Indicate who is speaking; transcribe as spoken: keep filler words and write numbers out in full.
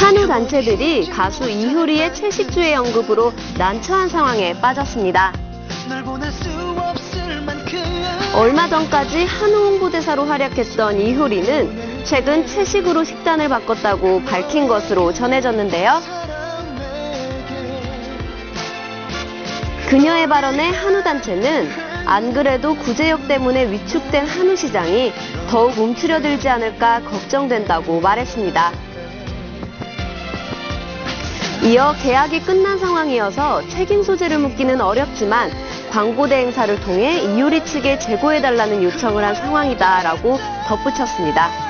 Speaker 1: 한우 단체들이 가수 이효리의 채식주의 언급으로 난처한 상황에 빠졌습니다. 얼마 전까지 한우 홍보대사로 활약했던 이효리는 최근 채식으로 식단을 바꿨다고 밝힌 것으로 전해졌는데요. 그녀의 발언에 한우 단체는 안 그래도 구제역 때문에 위축된 한우 시장이 더욱 움츠려들지 않을까 걱정된다고 말했습니다. 이어 계약이 끝난 상황이어서 책임 소재를 묻기는 어렵지만 광고 대행사를 통해 이효리 측에 제고해달라는 요청을 한 상황이다라고 덧붙였습니다.